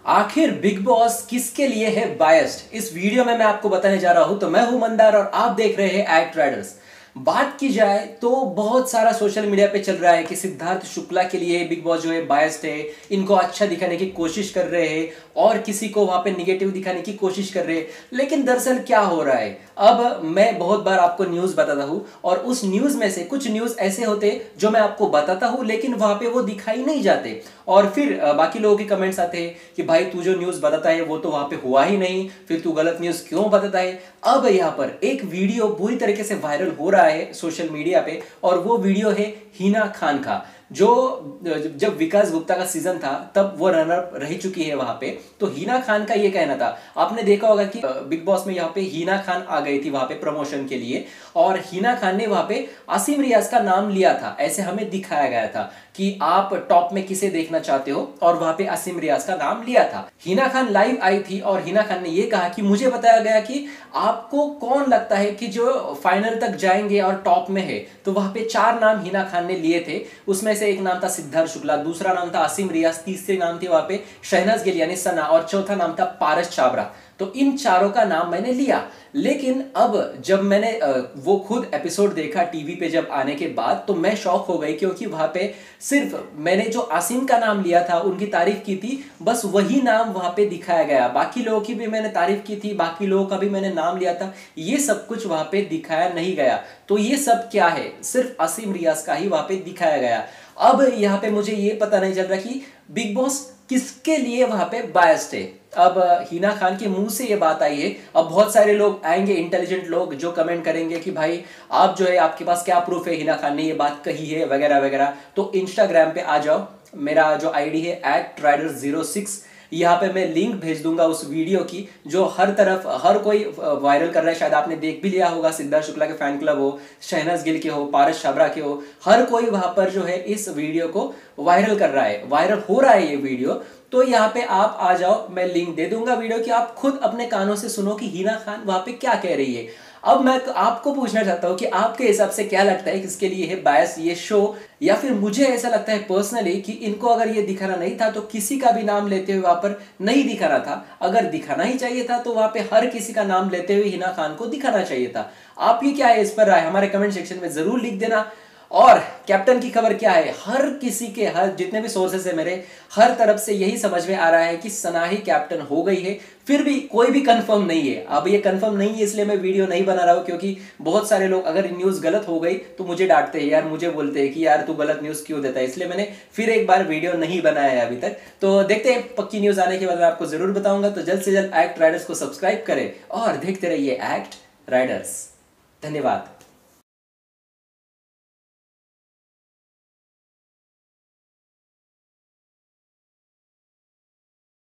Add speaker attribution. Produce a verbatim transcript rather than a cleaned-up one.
Speaker 1: आखिर big boss किसके लिए है बायस्ड, इस वीडियो में मैं आपको बताने जा रहा हूं। तो मैं हूं मंदार और आप देख रहे हैं एक्ट राइडर्स। बात की जाए तो बहुत सारा सोशल मीडिया पे चल रहा है कि सिद्धार्थ शुक्ला के लिए बिग बॉस जो है बायस्ड है, इनको अच्छा दिखाने की कोशिश कर रहे हैं और किसी को वहां पे निगेटिव दिखाने की कोशिश कर रहे हैं। लेकिन दरअसल क्या हो रहा है, अब मैं बहुत बार आपको न्यूज बताता हूं और उस न्यूज में से कुछ न्यूज ऐसे होते जो मैं आपको बताता हूं लेकिन वहां पे वो दिखाई नहीं जाते और फिर बाकी लोगों के कमेंट्स आते हैं कि भाई तू जो न्यूज बताता है वो तो वहां पे हुआ ही नहीं, फिर तू गलत न्यूज क्यों बताता है। अब यहाँ पर एक वीडियो बुरी तरीके से वायरल हो रहा है सोशल मीडिया पे और वो वीडियो है हिना खान का, जो जब विकास गुप्ता का सीजन था तब वो रनर रह चुकी है वहां पे। तो हिना खान का ये कहना था, आपने देखा होगा कि बिग बॉस में यहाँ पे हिना खान आ गई थी वहां पे प्रमोशन के लिए और हिना खान ने वहां पे आसिम रियाज का नाम लिया था। ऐसे हमें दिखाया गया था कि आप टॉप में किसे देखना चाहते हो और वहां पे आसिम रियाज का नाम लिया था। हिना खान लाइव आई थी और हिना खान ने यह कहा कि मुझे बताया गया कि आपको कौन लगता है कि जो फाइनल तक जाएंगे और टॉप में है। तो वहां पे चार नाम हिना खान ने लिए थे, उसमें से एक नाम था सिद्धार्थ शुक्ला, दूसरा नाम था आसिम रियाज, तीसरे नाम थे वहां पे शहनाज गिल यानी सना और चौथा नाम था पारस छाबरा। तो इन चारों का नाम मैंने लिया। लेकिन अब जब मैंने वो खुद एपिसोड देखा टीवी पे जब आने के बाद तो मैं शॉक हो गई, क्योंकि वहां पे सिर्फ मैंने जो आसिम का नाम लिया था उनकी तारीफ की थी, बस वही नाम वहां पे दिखाया गया। बाकी लोगों की भी मैंने तारीफ की थी, बाकी लोगों का भी मैंने नाम लिया था, ये सब कुछ वहां पे दिखाया नहीं गया। तो ये सब क्या है, सिर्फ आसिम रियाज का ही वहां पे दिखाया गया। अब यहाँ पे मुझे ये पता नहीं चल रहा कि बिग बॉस किसके लिए वहां पे बायस्ड है। अब हिना खान के मुंह से ये बात आई है, अब बहुत सारे लोग आएंगे इंटेलिजेंट लोग जो कमेंट करेंगे कि भाई आप जो है आपके पास क्या प्रूफ है हिना खान ने ये बात कही है वगैरह वगैरह। तो इंस्टाग्राम पे आ जाओ, मेरा जो आईडी है एट राइडर जीरो सिक्स, यहाँ पे मैं लिंक भेज दूंगा उस वीडियो की जो हर तरफ हर कोई वायरल कर रहा है। शायद आपने देख भी लिया होगा, सिद्धार्थ शुक्ला के फैन क्लब हो, शहनाज गिल के हो, पारस छाबरा के हो, हर कोई वहां पर जो है इस वीडियो को वायरल कर रहा है, वायरल हो रहा है ये वीडियो। तो यहाँ पे आप आ जाओ, मैं लिंक दे दूंगा वीडियो की, आप खुद अपने कानों से सुनो कि हिना खान वहां पे क्या कह रही है। अब मैं आपको पूछना चाहता हूं कि आपके हिसाब से क्या लगता है किसके लिए है बायस ये शो, या फिर मुझे ऐसा लगता है पर्सनली कि इनको अगर ये दिखाना नहीं था तो किसी का भी नाम लेते हुए वहां पर नहीं दिखाना था। अगर दिखाना ही चाहिए था तो वहां पे हर किसी का नाम लेते हुए हिना खान को दिखाना चाहिए था। आपकी क्या है इस पर राय, हमारे कमेंट सेक्शन में जरूर लिख देना। और कैप्टन की खबर क्या है, हर किसी के हर जितने भी सोर्सेस है मेरे, हर तरफ से यही समझ में आ रहा है कि सना ही कैप्टन हो गई है। फिर भी कोई भी कंफर्म नहीं है, अब ये कंफर्म नहीं है इसलिए मैं वीडियो नहीं बना रहा हूं, क्योंकि बहुत सारे लोग अगर न्यूज गलत हो गई तो मुझे डांटते हैं यार, मुझे बोलते हैं कि यार तू गलत न्यूज क्यों देता है, इसलिए मैंने फिर एक बार वीडियो नहीं बनाया है अभी तक। तो देखते हैं, पक्की न्यूज आने के बाद मैं आपको जरूर बताऊंगा। तो जल्द से जल्द एक्ट राइडर्स को सब्सक्राइब करें और देखते रहिए एक्ट राइडर्स। धन्यवाद।